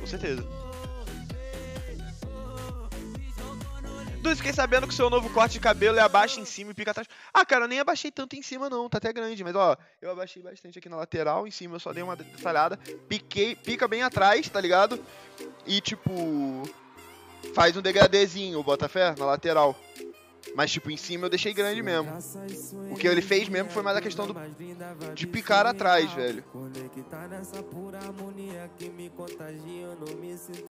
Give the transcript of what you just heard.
Com certeza. Dudu, fiquei sabendo que o seu novo corte de cabelo é abaixa em cima e pica atrás. Ah, cara, eu nem abaixei tanto em cima não, tá até grande. Mas, ó, eu abaixei bastante aqui na lateral, em cima eu só dei uma detalhada. Pica bem atrás, tá ligado? E, tipo, faz um degradêzinho, bota fé, na lateral. Mas, tipo, em cima eu deixei grande mesmo. O que ele fez mesmo foi mais a questão de picar atrás, velho.